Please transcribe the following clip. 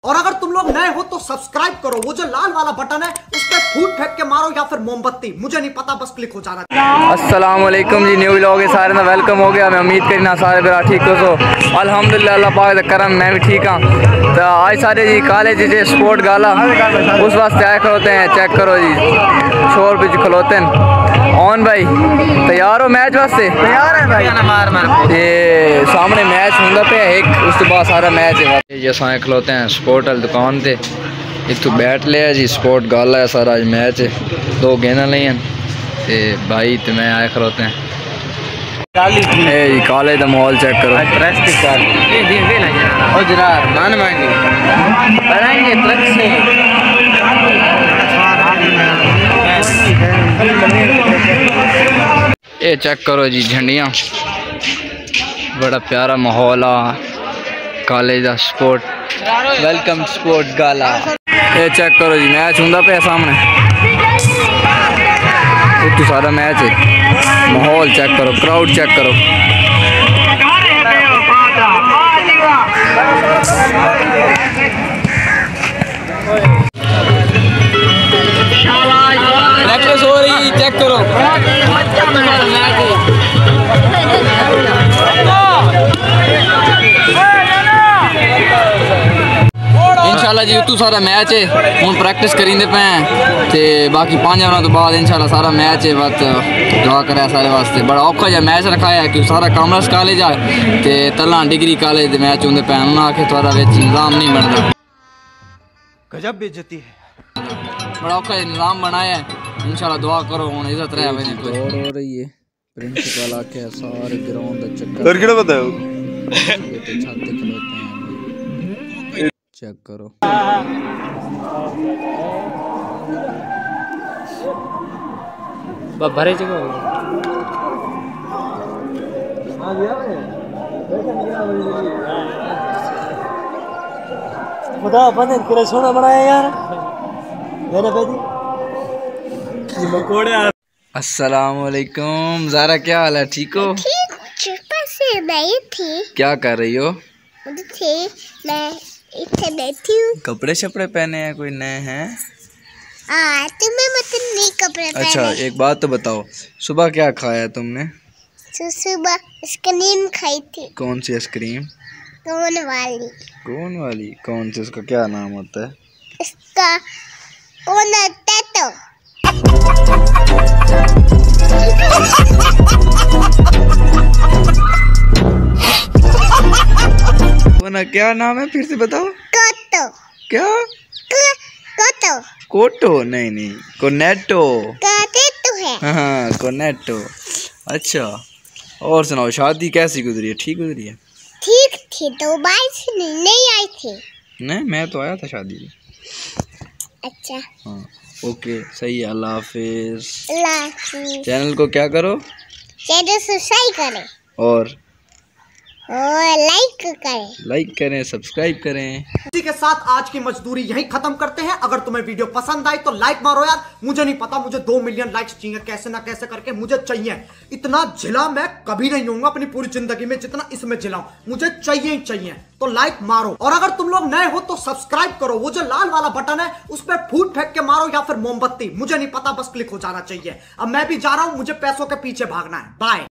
और अगर तुम लोग नए हो तो सब्सक्राइब करो, वो जो लाल वाला बटन है उस पर फूट फेंक के मारो या फिर मोमबत्ती, मुझे नहीं पता, बस क्लिक हो जाना। अस्सलाम वालेकुम जी, न्यू व्लॉग है सारे ना वेलकम हो गया। मैं उम्मीद करना सारे मेरा ठीक हो सो अल्हम्दुलिल्लाह अल्लाह पाक दा करम, मैं भी ठीक हाँ। तो आज सारे जी कॉलेज जे स्पोर्ट गाला उस वास्ते आए खलोते हैं, चेक करो जी शोर भी खलोते हैं। ऑन भाई तैयार हो मैच वास्ते? तैयार है भाई। ये सामने मैच होंगे पे एक, उसके बाद सारा मैच है। ये सारे खलोते हैं स्पोर्ट वाली दुकान पे, इतों बैठ लिया जी। स्पोर्ट गाला है सारा, आज मैच है, 2 गेंदा नहीं ते भाई तो मैं आए खलोते हैं। जी कॉलेज का माहौल चेक करो। ये चेक करो जी झंडियाँ, बड़ा प्यारा माहौल आ कॉलेज का। Sport welcome sport gala. ये चेक करो जी मैच होंगे पे सामने, तो सारा मैच है। माहौल चेक करो, क्राउड चेक करो। प्रैक्टिस हो रही, चेक करो। इंशाल्लाह जी उतू सारा मैच है, हूँ प्रैक्टिस करेंगे पे ते बाकी 5 ओवर तो बाद इंशाल्लाह सारा मैच है। बस दुआ करे सारे वास्ते। बड़ा औखा जहा मैच रखा है क्योंकि सारा कॉमर्स कॉलेज है ते तला डिग्री कॉलेज के मैच होंगे पे, उन्हें आखे थोड़ा निज़ाम नहीं बनता। गजब बेइज्जती है। बड़ा औखा निज़ाम बनाया है, इंशाल्लाह दुआ करो हूँ इज्जत रहे। दौड़ हो रही है, प्रिंसिपल आके सारे ग्राउंड का चक्कर बताओ, छाते खलोते हैं, चेक करो। भरे जगह खुदा बंद तेरा सोना बनाया यार मेरे बेटी। अस्सलाम वालेकुम ज़ारा, क्या हाल है? ठीक हो? नहीं थी। क्या कर रही हो? मैं इतने बैठी हूँ। कपड़े शपड़े पहने हैं कोई नए हैं? तुम्हें मतलब नहीं कपड़े पहने। अच्छा एक बात तो बताओ, सुबह क्या खाया तुमने? सुबह आइसक्रीम खाई थी। कौन सी आइसक्रीम? कोन वाली। कौन वाली? कौन सी? उसका क्या नाम होता है? इसका कौन होता है तो? ना क्या नाम है, फिर से बताओ। कोटो। क्या? कोटो। कोटो? नहीं नहीं, कोनेटो। कोनेटो है। हाँ कोनेटो। अच्छा और सुनाओ, शादी कैसी गुजरी है? ठीक गुजरी है? ठीक थी, 2 बार से नहीं आई थी। नहीं मैं तो आया था शादी में। अच्छा हाँ ओके सही है, अल्लाह हाफिज। अल्लाह हाफिज। चैनल को क्या करो? चैनल सब्सक्राइब करें और लाइक करें, सब्सक्राइब करें। इसी के साथ आज की मजदूरी यहीं खत्म करते हैं। अगर तुम्हें वीडियो पसंद आई तो लाइक मारो यार, मुझे नहीं पता, मुझे 2 मिलियन लाइक्स चाहिए, कैसे ना कैसे करके मुझे चाहिए। इतना जिला मैं कभी नहीं होऊंगा अपनी पूरी जिंदगी में जितना इसमें जिलाऊं, मुझे चाहिए ही चाहिए। तो लाइक मारो, और अगर तुम लोग नए हो तो सब्सक्राइब करो, वो जो लाल वाला बटन है उस पर फूट फेंक के मारो या फिर मोमबत्ती, मुझे नहीं पता, बस क्लिक हो जाना चाहिए। अब मैं भी जा रहा हूं, मुझे पैसों के पीछे भागना है। बाय।